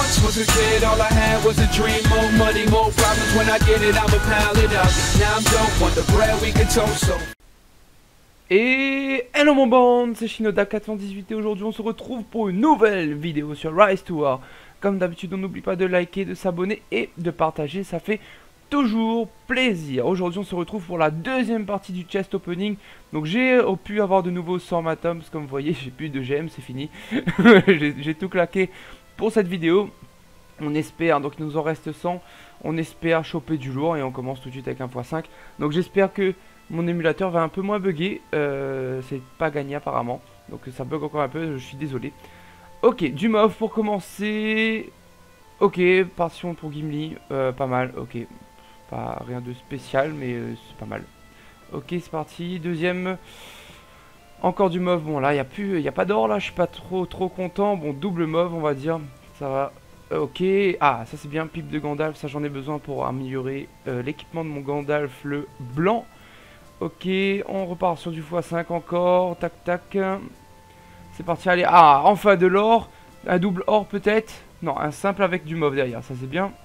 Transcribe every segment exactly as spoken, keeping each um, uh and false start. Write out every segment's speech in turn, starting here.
once was a kid, all I had was a dream. More money, more problems. When I get it, I'ma pile it up. Now I'm dope, want the bread we can toast so. Et hello mon band, c'est Shinoda quatre cent dix-huit et aujourd'hui on se retrouve pour une nouvelle vidéo sur Rise to War. Comme d'habitude, on n'oublie pas de liker, de s'abonner et de partager, ça fait toujours plaisir. Aujourd'hui on se retrouve pour la deuxième partie du chest opening. Donc j'ai pu avoir de nouveau cent atoms, comme vous voyez j'ai plus de gemmes, c'est fini. J'ai tout claqué pour cette vidéo. On espère, donc il nous en reste cent. On espère choper du lourd et on commence tout de suite avec un fois cinq. Donc j'espère que mon émulateur va un peu moins bugger, euh, c'est pas gagné apparemment, donc ça bug encore un peu, je suis désolé. Ok, du mauve pour commencer. Ok, passion pour Gimli, euh, pas mal, ok. Pas rien de spécial, mais euh, c'est pas mal. Ok, c'est parti, deuxième. Encore du mauve, bon là, il n'y a plus, il a pas d'or là, je suis pas trop trop content. Bon, double mauve, on va dire, ça va. Ok, ah, ça c'est bien, pipe de Gandalf, ça j'en ai besoin pour améliorer euh, l'équipement de mon Gandalf, le blanc. Ok, on repart sur du fois cinq encore, tac tac. C'est parti, allez, ah, enfin de l'or. Un double or peut-être. Non, un simple avec du mauve derrière, ça c'est bien.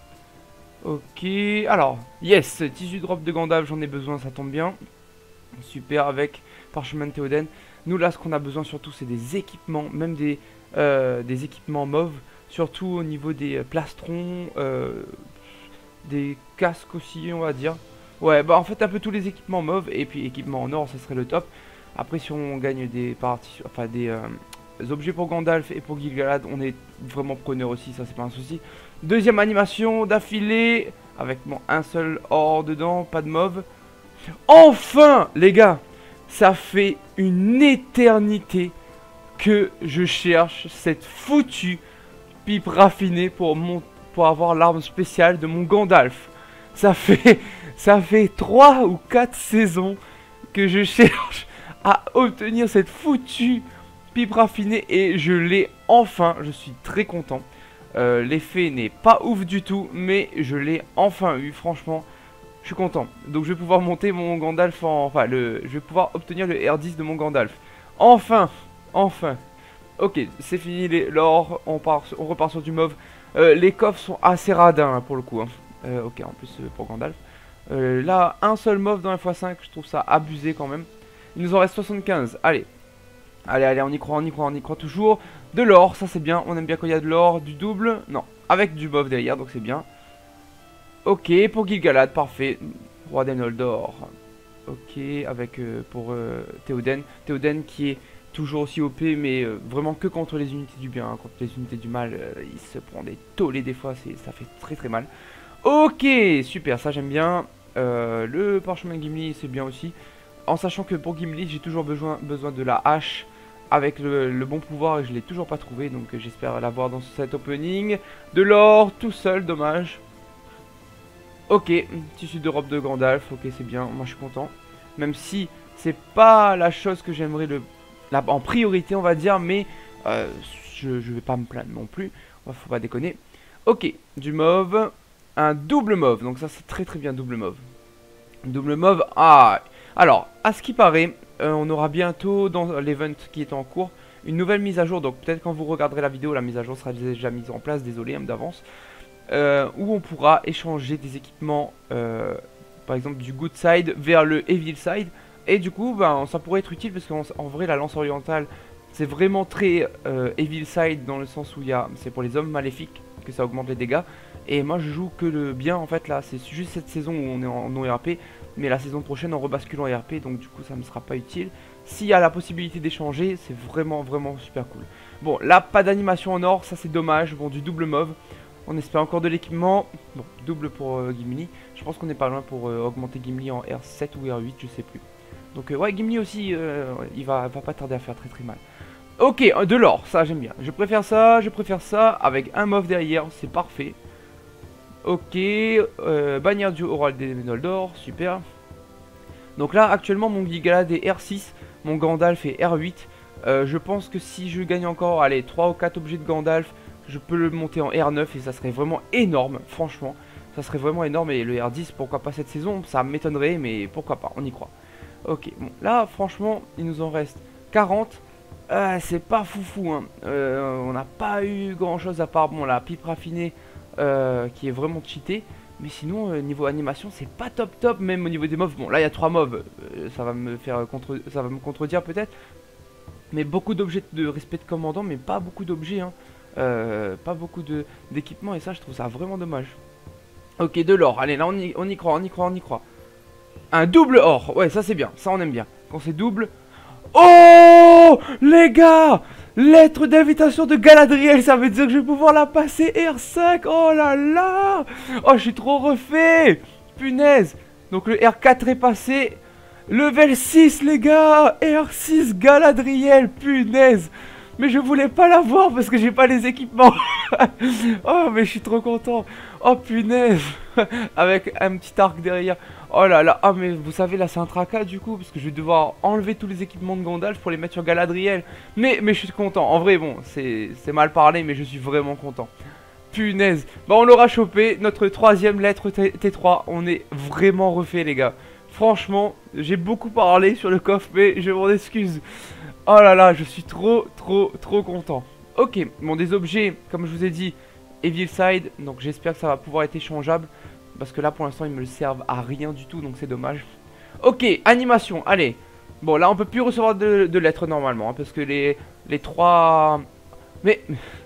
Ok, alors, yes, tissu drop de Gandalf, j'en ai besoin, ça tombe bien. Super, avec parchemin de Théoden. Nous là, ce qu'on a besoin surtout, c'est des équipements, même des, euh, des équipements mauves. Surtout au niveau des plastrons, euh, des casques aussi, on va dire. Ouais, bah en fait un peu tous les équipements mauves et puis équipements en or, ça serait le top. Après si on gagne des parties, enfin des, euh, des objets pour Gandalf et pour Gil-galad, on est vraiment preneur aussi, ça c'est pas un souci. Deuxième animation d'affilée avec bon, un seul or dedans, pas de mauve. Enfin les gars, ça fait une éternité que je cherche cette foutue pipe raffinée pour, mon, pour avoir l'arme spéciale de mon Gandalf. Ça fait... Ça fait trois ou quatre saisons que je cherche à obtenir cette foutue pipe raffinée et je l'ai enfin, je suis très content. Euh, L'effet n'est pas ouf du tout, mais je l'ai enfin eu, franchement, je suis content. Donc je vais pouvoir monter mon Gandalf en... Enfin, le, je vais pouvoir obtenir le R dix de mon Gandalf. Enfin, enfin. Ok, c'est fini l'or, on, on repart sur du mauve. Euh, les coffres sont assez radins hein, pour le coup. Hein. Euh, ok, en plus euh, pour Gandalf. Euh, là, un seul mauve dans la fois cinq, je trouve ça abusé quand même. Il nous en reste soixante-quinze, allez. Allez, allez, on y croit, on y croit, on y croit toujours. De l'or, ça c'est bien, on aime bien quand il y a de l'or. Du double, non, avec du mauve derrière, donc c'est bien. Ok, pour Gil-galad, parfait. Roi des Noldor. Ok, avec euh, pour euh, Théoden. Théoden qui est toujours aussi O P, mais euh, vraiment que contre les unités du bien. Hein. Contre les unités du mal, euh, il se prend des tollés des fois, ça fait très très mal. Ok, super, ça j'aime bien. Euh, le parchemin Gimli, c'est bien aussi. En sachant que pour Gimli, j'ai toujours besoin, besoin de la hache avec le, le bon pouvoir et je l'ai toujours pas trouvé. Donc euh, j'espère l'avoir dans cet opening. De l'or, tout seul, dommage. Ok, tissu de robe de Gandalf, ok c'est bien, moi je suis content. Même si c'est pas la chose que j'aimerais le la, en priorité on va dire, mais euh, je, je vais pas me plaindre non plus. Faut pas déconner. Ok, du mauve. Un double mauve, donc ça c'est très très bien, double mauve. Double mauve, ah. Alors, à ce qui paraît, euh, on aura bientôt dans l'event qui est en cours une nouvelle mise à jour. Donc peut-être quand vous regarderez la vidéo, la mise à jour sera déjà mise en place, désolé hein, d'avance. Euh, où on pourra échanger des équipements, euh, par exemple du good side vers le evil side. Et du coup, ben, ça pourrait être utile parce qu'en vrai la lance orientale c'est vraiment très euh, evil side dans le sens où il y a, c'est pour les hommes maléfiques que ça augmente les dégâts. Et moi je joue que le bien en fait là, c'est juste cette saison où on est en non R P. Mais la saison prochaine on rebascule en R P, donc du coup ça ne me sera pas utile. S'il y a la possibilité d'échanger, c'est vraiment vraiment super cool. Bon là pas d'animation en or, ça c'est dommage. Bon du double mauve, on espère encore de l'équipement. Bon double pour euh, Gimli, je pense qu'on n'est pas loin pour euh, augmenter Gimli en R sept ou R huit, je sais plus. Donc euh, ouais Gimli aussi, euh, il va, va pas tarder à faire très très mal. Ok, de l'or, ça j'aime bien. Je préfère ça, je préfère ça avec un mauve derrière, c'est parfait. Ok, euh, bannière du Roi des Noldor, super. Donc là actuellement mon Gil-galad est R six, mon Gandalf est R huit. euh, Je pense que si je gagne encore, allez, trois ou quatre objets de Gandalf, je peux le monter en R neuf et ça serait vraiment énorme, franchement. Ça serait vraiment énorme et le R dix, pourquoi pas cette saison, ça m'étonnerait mais pourquoi pas, on y croit. Ok, bon là franchement il nous en reste quarante. euh, c'est pas foufou, hein. euh, On n'a pas eu grand chose à part, bon, la pipe raffinée euh, qui est vraiment cheatée. Mais sinon, euh, niveau animation, c'est pas top top, même au niveau des mobs. Bon, là, il y a trois mobs, euh, ça va me faire contre... ça va me contredire peut-être. Mais beaucoup d'objets de respect de commandant, mais pas beaucoup d'objets, hein. euh, Pas beaucoup d'équipements, et ça, je trouve ça vraiment dommage. Ok, de l'or, allez, là, on y, on y croit, on y croit, on y croit. Un double or, ouais, ça c'est bien, ça on aime bien. Quand c'est double... Oh les gars, lettre d'invitation de Galadriel, ça veut dire que je vais pouvoir la passer R cinq. Oh là là. Oh, je suis trop refait. Punaise. Donc le R quatre est passé. Level six les gars. R six Galadriel, punaise. Mais je voulais pas l'avoir parce que j'ai pas les équipements. Oh mais je suis trop content. Oh punaise. Avec un petit arc derrière. Oh là là. Ah mais vous savez là c'est un tracas du coup. Parce que je vais devoir enlever tous les équipements de Gandalf pour les mettre sur Galadriel. Mais, mais je suis content. En vrai bon c'est mal parlé mais je suis vraiment content. Punaise. Bah on l'aura chopé. Notre troisième lettre T trois. On est vraiment refait les gars. Franchement j'ai beaucoup parlé sur le coffre mais je m'en excuse. Oh là là, je suis trop, trop, trop content. Ok, bon, des objets, comme je vous ai dit, Evil Side. Donc j'espère que ça va pouvoir être échangeable. Parce que là, pour l'instant, ils me le servent à rien du tout. Donc c'est dommage. Ok, animation, allez. Bon, là, on peut plus recevoir de, de lettres normalement. Hein, parce que les, les trois... Mais...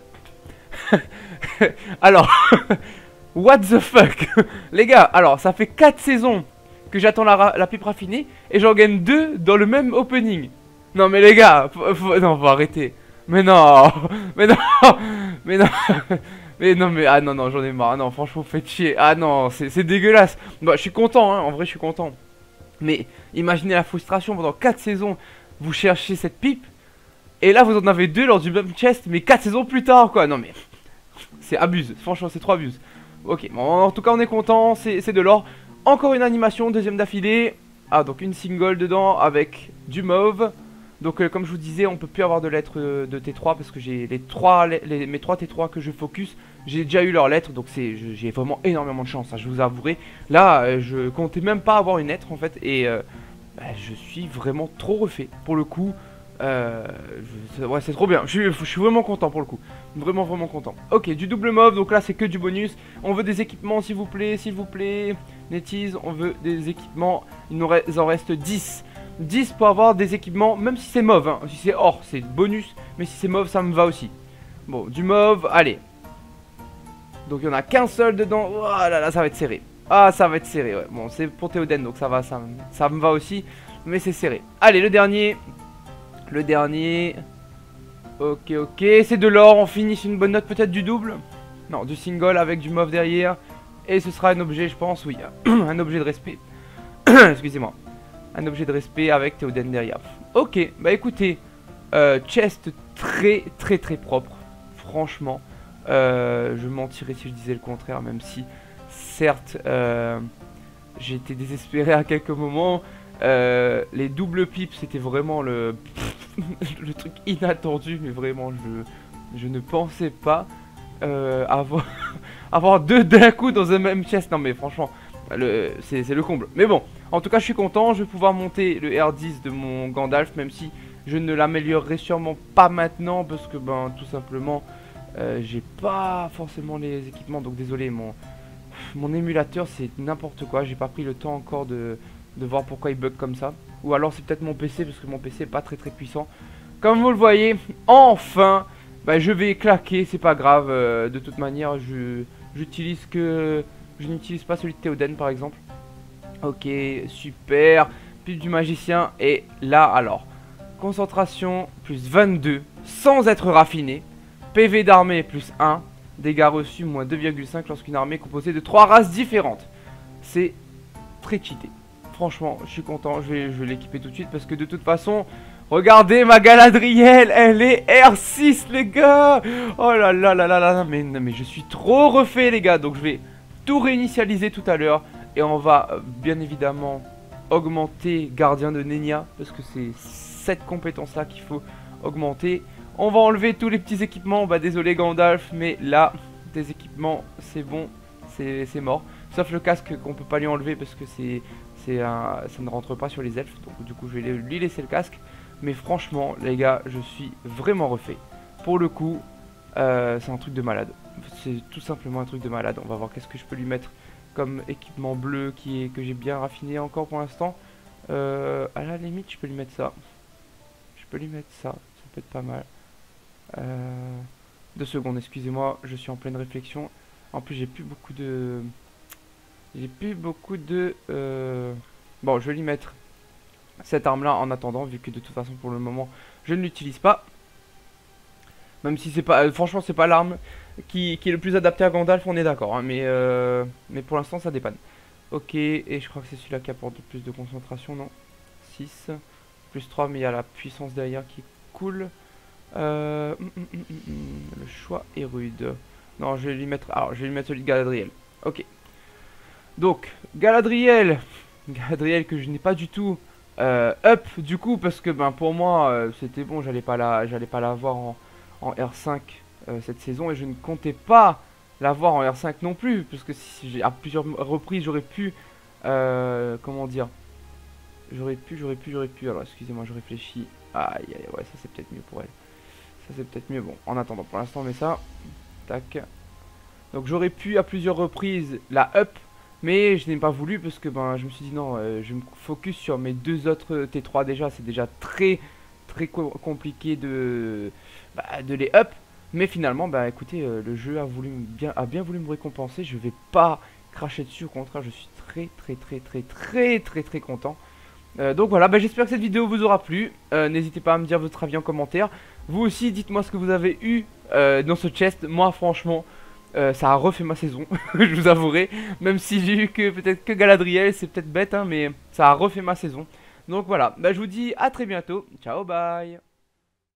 alors... What the fuck. Les gars, alors, ça fait quatre saisons que j'attends la, la pipe raffinée. Et j'en gagne deux dans le même opening. Non mais les gars, faut, faut, non faut arrêter. Mais non, mais non, mais non, mais non mais ah non non j'en ai marre. Non franchement vous faites chier. Ah non c'est dégueulasse. Bah je suis content hein, en vrai je suis content. Mais imaginez la frustration pendant quatre saisons. Vous cherchez cette pipe et là vous en avez deux lors du même chest mais quatre saisons plus tard quoi. Non mais c'est abuse. Franchement c'est trop abuse. Ok bon en tout cas on est content. C'est de l'or. Encore une animation deuxième d'affilée. Ah donc une single dedans avec du mauve. Donc euh, comme je vous disais on peut plus avoir de lettres euh, de T trois parce que j'ai les trois les, mes trois T trois que je focus, j'ai déjà eu leurs lettres donc c'est j'ai vraiment énormément de chance hein, je vous avouerai. Là euh, je comptais même pas avoir une lettre en fait et euh, bah, je suis vraiment trop refait pour le coup. Euh, je, ouais c'est trop bien, je suis, je suis vraiment content pour le coup. Vraiment vraiment content. Ok du double mauve donc là c'est que du bonus. On veut des équipements s'il vous plaît, s'il vous plaît. NetEase on veut des équipements, il nous reste, en reste dix. dix pour avoir des équipements, même si c'est mauve, hein. Si c'est or, c'est bonus, mais si c'est mauve, ça me va aussi. Bon, du mauve, allez. Donc il n'y en a qu'un seul dedans. Oh là là, ça va être serré. Ah, ça va être serré, ouais. Bon, c'est pour Théoden, donc ça va, ça, ça me va aussi. Mais c'est serré. Allez, le dernier. Le dernier. Ok, ok. C'est de l'or, on finit sur une bonne note, peut-être du double. Non, du single avec du mauve derrière. Et ce sera un objet, je pense, oui. Un objet de respect. Excusez-moi. Un objet de respect avec Théoden derrière. Ok, bah écoutez, euh, chest très très très propre. Franchement, euh, je mentirais si je disais le contraire, même si, certes, euh, j'ai été désespéré à quelques moments. Euh, les doubles pipes, c'était vraiment le, le truc inattendu, mais vraiment, je, je ne pensais pas euh, avoir, avoir deux d'un coup dans un même chest. Non mais franchement, c'est le comble. Mais bon, en tout cas je suis content, je vais pouvoir monter le R dix de mon Gandalf, même si je ne l'améliorerai sûrement pas maintenant, parce que ben tout simplement euh, j'ai pas forcément les équipements, donc désolé, mon, mon émulateur c'est n'importe quoi, j'ai pas pris le temps encore de, de voir pourquoi il bug comme ça. Ou alors c'est peut-être mon P C, parce que mon P C est pas très très puissant. Comme vous le voyez, enfin, bah, je vais claquer, c'est pas grave, euh, de toute manière je j'utilise que... Je n'utilise pas celui de Théoden par exemple. Ok, super. Pipe du magicien. Et là alors, concentration plus vingt-deux sans être raffiné. P V d'armée plus un. Dégâts reçus moins deux virgule cinq lorsqu'une armée est composée de trois races différentes. C'est très cheaté. Franchement, je suis content. Je vais, je vais l'équiper tout de suite parce que de toute façon... Regardez ma Galadriel, elle est R six les gars. Oh là là là là là. Mais, mais je suis trop refait les gars. Donc je vais... tout réinitialiser tout à l'heure et on va euh, bien évidemment augmenter Gardien de Nenya parce que c'est cette compétence là qu'il faut augmenter. On va enlever tous les petits équipements. Bah désolé Gandalf, mais là des équipements c'est bon, c'est mort, sauf le casque qu'on peut pas lui enlever parce que c'est c'est un ça ne rentre pas sur les elfes, donc du coup je vais lui laisser le casque. Mais franchement, les gars, je suis vraiment refait. Pour le coup, euh, c'est un truc de malade. C'est tout simplement un truc de malade. On va voir qu'est-ce que je peux lui mettre comme équipement bleu qui est, que j'ai bien raffiné encore pour l'instant. Euh, à la limite, je peux lui mettre ça. Je peux lui mettre ça. Ça peut être pas mal. Euh, deux secondes, excusez-moi. Je suis en pleine réflexion. En plus, j'ai plus beaucoup de... J'ai plus beaucoup de... Euh... Bon, je vais lui mettre cette arme-là en attendant, vu que de toute façon, pour le moment, je ne l'utilise pas. Même si c'est pas... Euh, franchement, c'est pas l'arme qui, qui est le plus adapté à Gandalf, on est d'accord. Hein, mais, euh... mais pour l'instant, ça dépanne. Ok, et je crois que c'est celui-là qui apporte le plus de concentration, non? six, plus trois, mais il y a la puissance derrière qui est cool. Euh... Mm, mm, mm, mm, le choix est rude. Non, je vais lui mettre... Alors, je vais lui mettre celui de Galadriel. Ok. Donc, Galadriel. Galadriel que je n'ai pas du tout euh, up, du coup, parce que ben pour moi, euh, c'était bon, j'allais pas la j'allais pas l'avoir en, en R cinq euh, cette saison, et je ne comptais pas l'avoir en R cinq non plus, parce que si j'ai à plusieurs reprises, j'aurais pu... Euh, comment dire, J'aurais pu, j'aurais pu, j'aurais pu... Alors, excusez-moi, je réfléchis. Aïe, aïe, ouais, ça c'est peut-être mieux pour elle. Ça c'est peut-être mieux, bon, en attendant, pour l'instant, on met ça. Tac. Donc j'aurais pu à plusieurs reprises la up, mais je n'ai pas voulu parce que ben je me suis dit non, euh, je me focus sur mes deux autres T trois déjà, c'est déjà très très co compliqué de, bah, de les up. Mais finalement, bah écoutez, euh, le jeu a, voulu bien, a bien voulu me récompenser, je vais pas cracher dessus, au contraire je suis très très très très très très très content. Euh, donc voilà, bah, j'espère que cette vidéo vous aura plu, euh, n'hésitez pas à me dire votre avis en commentaire. Vous aussi, dites-moi ce que vous avez eu euh, dans ce chest. Moi franchement, Euh, ça a refait ma saison, je vous avouerai. Même si j'ai eu que peut-être que Galadriel, c'est peut-être bête, hein, mais ça a refait ma saison. Donc voilà, bah, je vous dis à très bientôt. Ciao, bye.